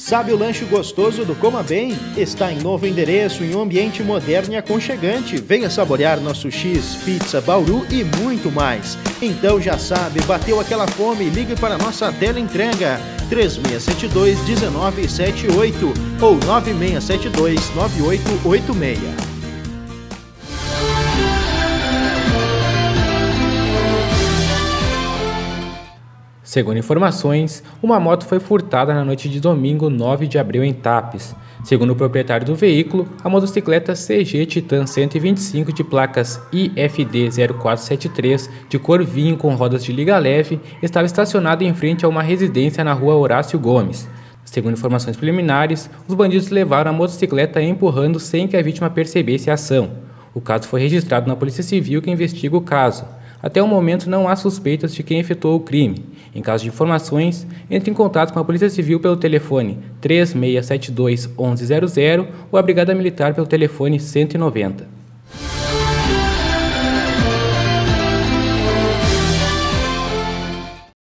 Sabe o lanche gostoso do Coma Bem? Está em novo endereço, em um ambiente moderno e aconchegante. Venha saborear nosso X, pizza, bauru e muito mais. Então já sabe, bateu aquela fome, ligue para nossa teleentrega 3672-1978 ou 9672-9886. Segundo informações, uma moto foi furtada na noite de domingo, 9 de abril, em Tapes. Segundo o proprietário do veículo, a motocicleta CG Titan 125 de placas IFD 0473, de cor vinho com rodas de liga leve, estava estacionada em frente a uma residência na rua Horácio Gomes. Segundo informações preliminares, os bandidos levaram a motocicleta empurrando sem que a vítima percebesse a ação. O caso foi registrado na Polícia Civil, que investiga o caso. Até o momento não há suspeitas de quem efetuou o crime. Em caso de informações, entre em contato com a Polícia Civil pelo telefone 3672-1100 ou a Brigada Militar pelo telefone 190.